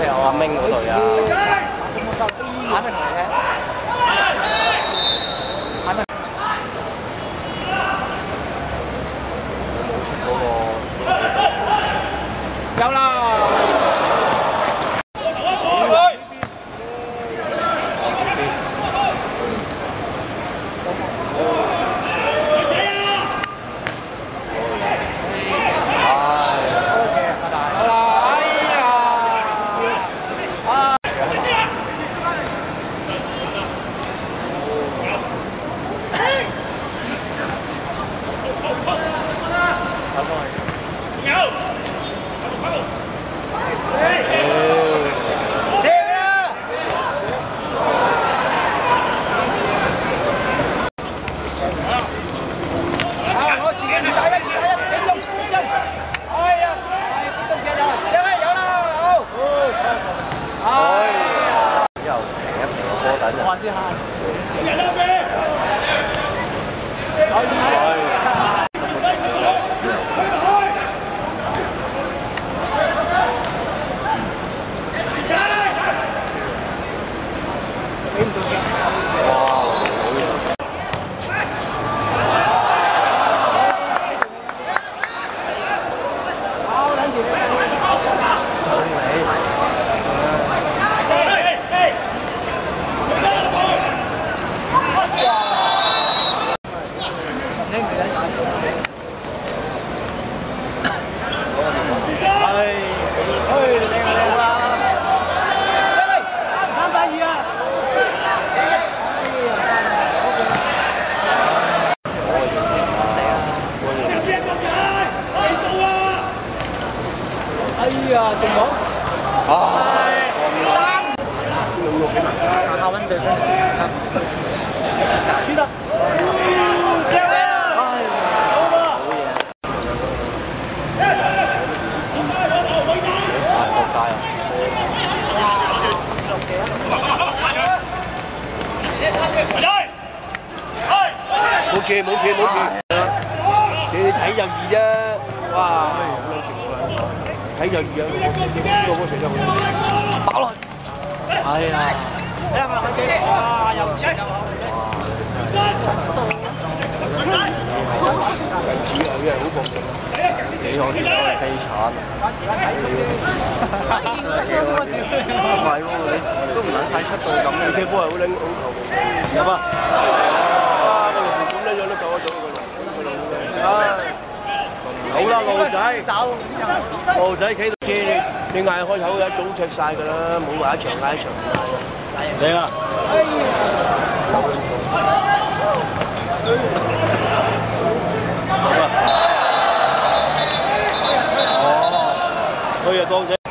阿明嗰隊啊。 擺明嚟嘅。擺明。有啦。仲冇下温最終輸得正啊！好嘢！國家啊！冇住冇住冇住，你哋睇就易啫，哇！睇就易啊！個波射得好，打落去，係啊！睇下佢幾哇，又前又後嘅。計子啊，啲人好搏命啊！死我啲手係飛鏟。唔係喎，你都唔撚睇出到咁嘅。呢波係好撚好球嘅。入啊！啊，個龍門咁樣樣都救得到個龍門。唉。好啦，路仔，路仔企到知，你嗌開口一早踢晒㗎啦，冇話一場嗌一場唔嗌嘅。嚟啊！好啊！哦，所以啊，當仔。